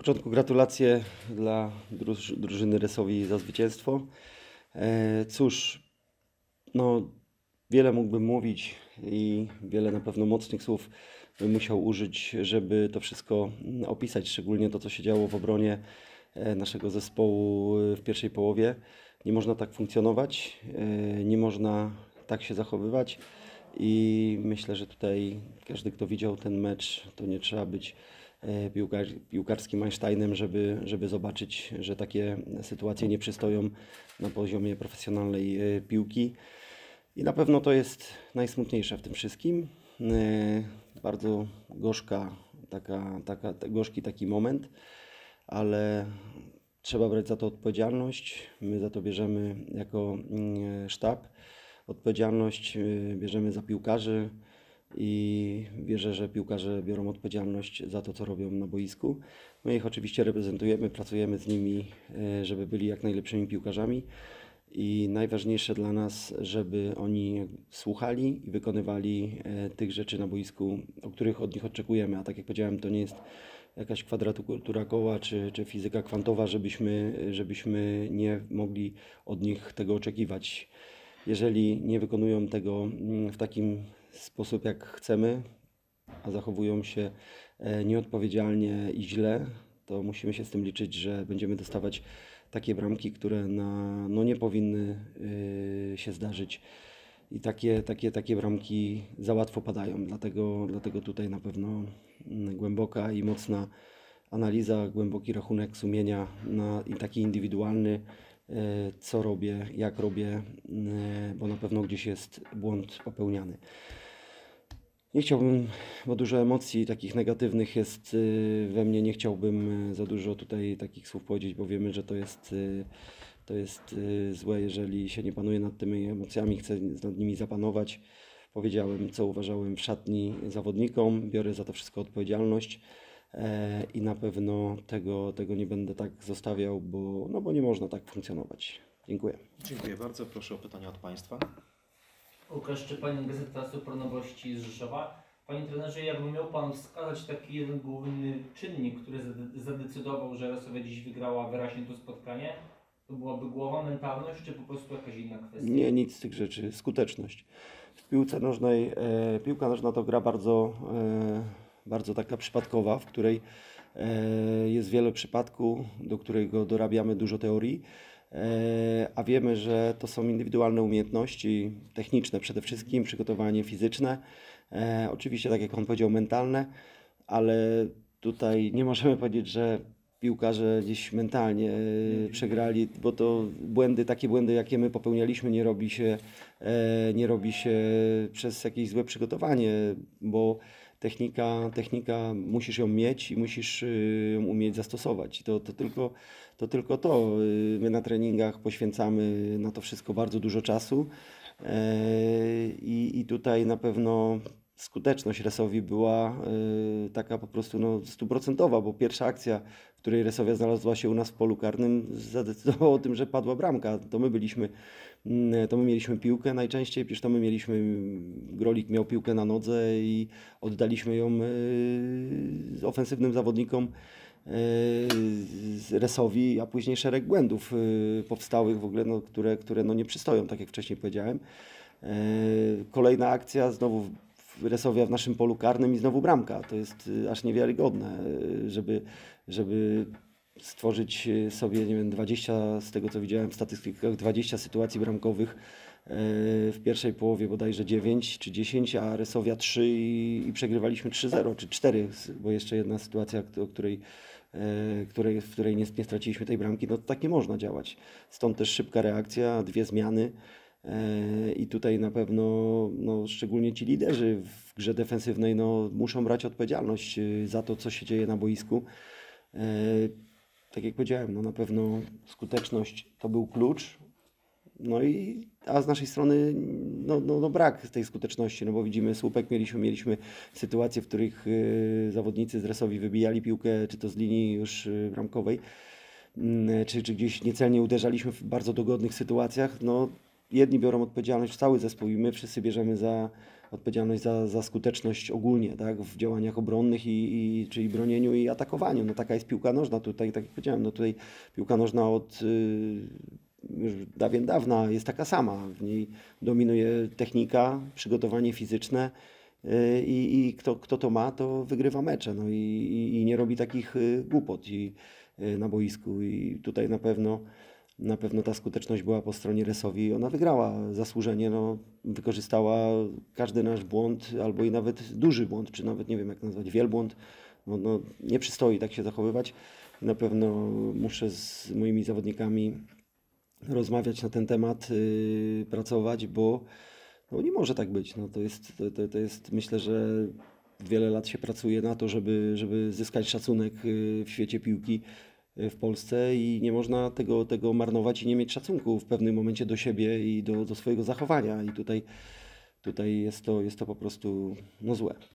początku gratulacje dla drużyny Resowi za zwycięstwo. Cóż, no wiele mógłbym mówić i wiele na pewno mocnych słów bym musiał użyć, żeby to wszystko opisać, szczególnie to, co się działo w obronie naszego zespołu w pierwszej połowie. Nie można tak funkcjonować, nie można tak się zachowywać i myślę, że tutaj każdy, kto widział ten mecz, to nie trzeba być piłkarskim Einsteinem, żeby zobaczyć, że takie sytuacje nie przystoją na poziomie profesjonalnej piłki. I na pewno to jest najsmutniejsze w tym wszystkim. Bardzo gorzki taki moment, ale trzeba brać za to odpowiedzialność. My za to bierzemy jako sztab odpowiedzialność, bierzemy za piłkarzy i wierzę, że piłkarze biorą odpowiedzialność za to, co robią na boisku. My ich oczywiście reprezentujemy, pracujemy z nimi, żeby byli jak najlepszymi piłkarzami i najważniejsze dla nas, żeby oni słuchali i wykonywali tych rzeczy na boisku, o których od nich oczekujemy. A tak jak powiedziałem, to nie jest jakaś kwadratura koła czy fizyka kwantowa, żebyśmy nie mogli od nich tego oczekiwać. Jeżeli nie wykonują tego w takim sposób, jak chcemy, a zachowują się nieodpowiedzialnie i źle, to musimy się z tym liczyć, że będziemy dostawać takie bramki, które nie powinny się zdarzyć. I takie bramki za łatwo padają. Dlatego tutaj na pewno głęboka i mocna analiza, głęboki rachunek sumienia i taki indywidualny, co robię, jak robię, bo na pewno gdzieś jest błąd popełniany. Nie chciałbym, bo dużo emocji takich negatywnych jest we mnie, nie chciałbym za dużo tutaj takich słów powiedzieć, bo wiemy, że to jest złe, jeżeli się nie panuje nad tymi emocjami, chcę nad nimi zapanować. Powiedziałem, co uważałem w szatni zawodnikom, biorę za to wszystko odpowiedzialność i na pewno tego nie będę tak zostawiał, bo nie można tak funkcjonować. Dziękuję. Dziękuję bardzo. Proszę o pytania od Państwa. Łukasz Szczepanin, Gazeta Supronowości z Rzeszowa. Panie trenerze, jakby miał Pan wskazać taki jeden główny czynnik, który zadecydował, że Resowia dziś wygrała wyraźnie to spotkanie, to byłaby głowa, mentalność, czy po prostu jakaś inna kwestia? Nie, nic z tych rzeczy. Skuteczność. W piłce nożnej, piłka nożna to gra bardzo taka przypadkowa, w której jest wiele przypadków, do którego dorabiamy dużo teorii, a wiemy, że to są indywidualne umiejętności techniczne przede wszystkim, przygotowanie fizyczne, oczywiście tak jak Pan powiedział mentalne, ale tutaj nie możemy powiedzieć, że piłkarze gdzieś mentalnie przegrali, bo to takie błędy jakie my popełnialiśmy nie robi się przez jakieś złe przygotowanie, bo technika musisz ją mieć i musisz ją umieć zastosować. To tylko to. My na treningach poświęcamy na to wszystko bardzo dużo czasu i tutaj na pewno skuteczność Resowi była taka po prostu 100%, bo pierwsza akcja, w której Resowia znalazła się u nas w polu karnym, zadecydowała o tym, że padła bramka. To my mieliśmy piłkę najczęściej, przecież Grolik miał piłkę na nodze i oddaliśmy ją ofensywnym zawodnikom Resowi, a później szereg błędów powstałych w ogóle, które nie przystoją, tak jak wcześniej powiedziałem. Kolejna akcja, znowu Resowia w naszym polu karnym i znowu bramka. To jest aż niewiarygodne, żeby stworzyć sobie, nie wiem, 20, z tego co widziałem w statystykach, 20 sytuacji bramkowych w pierwszej połowie bodajże 9 czy 10, a Resowia 3 i przegrywaliśmy 3-0 czy 4, bo jeszcze jedna sytuacja, w której nie straciliśmy tej bramki, no to tak nie można działać. Stąd też szybka reakcja, 2 zmiany. I tutaj na pewno szczególnie ci liderzy w grze defensywnej muszą brać odpowiedzialność za to, co się dzieje na boisku. Tak jak powiedziałem, na pewno skuteczność to był klucz. A z naszej strony brak tej skuteczności, bo widzimy słupek, mieliśmy sytuacje, w których zawodnicy z Resowi wybijali piłkę, czy to z linii już bramkowej, czy gdzieś niecelnie uderzaliśmy w bardzo dogodnych sytuacjach. jedni biorą odpowiedzialność, cały zespół i my wszyscy bierzemy odpowiedzialność za skuteczność ogólnie, tak, w działaniach obronnych czyli bronieniu i atakowaniu. No taka jest piłka nożna tutaj, tak jak powiedziałem, no tutaj piłka nożna od już dawien dawna jest taka sama. W niej dominuje technika, przygotowanie fizyczne i kto to ma, to wygrywa mecze. No i nie robi takich głupot na boisku. I tutaj na pewno ta skuteczność była po stronie Resowi. Ona wygrała zasłużenie, no, wykorzystała każdy nasz błąd, albo i nawet duży błąd, czy nawet nie wiem jak nazwać, wielbłąd. No, nie przystoi tak się zachowywać. Na pewno muszę z moimi zawodnikami rozmawiać na ten temat, pracować, bo no, nie może tak być. No, to jest, myślę, że wiele lat się pracuje na to, żeby zyskać szacunek w świecie piłki w Polsce i nie można tego marnować i nie mieć szacunku w pewnym momencie do siebie i do swojego zachowania. I tutaj jest to po prostu no, złe.